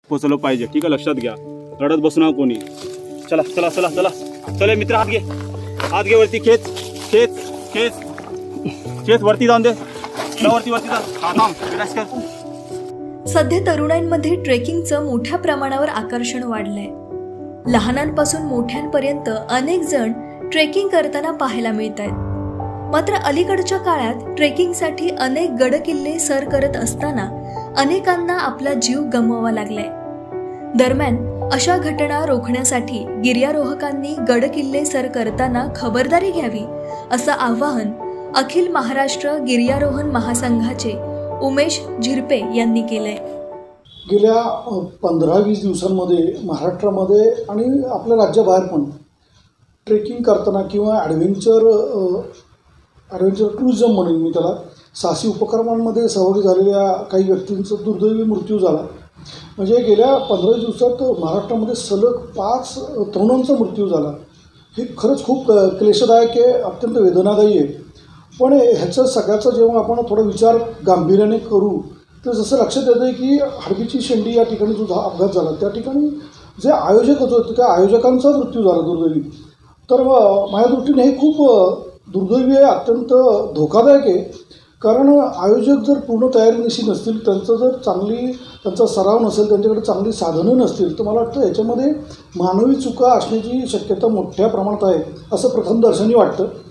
पोचलं पाहिजे, ठीक आहे, लक्षात घ्या. रडत बसू नका कोणी. चला चला चला चला चला मित्र, हात घे वरती, खेच खेच खेच खेच, वरती जाऊन दे, वरती वरती जा. रिलॅक्स कर. सध्या तरुणांमध्ये ट्रेकिंगचं मोठ्या प्रमाणावर आकर्षण वाढलंय. लहानांपासून मोठ्यांपर्यंत अनेक जण ट्रेकिंग करताना पाहायला मिळत आहेत. मात्र अलीकडच्या काळात ट्रेकिंगसाठी अनेक गडकिल्ले सर करत असताना अनेकांना आपला जीव गमवावा लागलाय. दरम्यान अशा घटना रोखण्यासाठी गिर्यारोहकांनी गडकिल्ले सर करताना खबरदारी घ्यावी असं आवाहन अखिल महाराष्ट्र गिर्यारोहण महासंघाचे उमेश झिरपे यांनी केलंय. गेल्या 15-20 दिवसांमध्ये महाराष्ट्रामध्ये आणि आपल्या राज्याबाहेर पण ट्रेकिंग करताना किंवा ॲडव्हेंचर टुरिझम म्हणून मी त्याला, साहसी उपक्रमांमध्ये सहभागी झालेल्या काही व्यक्तींचा दुर्दैवी मृत्यू झाला. म्हणजे गेल्या 15 दिवसात महाराष्ट्रामध्ये सलग 5 तरुणांचा मृत्यू झाला. हे खरंच खूप क्लेशदायक आहे, अत्यंत वेदनादायी आहे. पण ह्याचं सगळ्याचा जेव्हा आपण थोडा विचार गांभीर्याने करू तर जसं लक्षात येतं आहे की हडबीची शेंडी या ठिकाणी जो अपघात झाला त्या ठिकाणी जे आयोजक होते त्या आयोजकांचा मृत्यू झाला दुर्दैवी. तर माझ्या दृष्टीने हे खूप दुर्दैवी आहे, अत्यंत धोकादायक आहे. कारण आयोजक जर पूर्ण तयारीनिशी नसतील, त्यांचा सराव नसेल, त्यांच्याकडे चांगली साधनं नसतील तर मला वाटतं याच्यामध्ये मानवी चुका असण्याची शक्यता मोठ्या प्रमाणात आहे असं प्रथमदर्शनी वाटतं.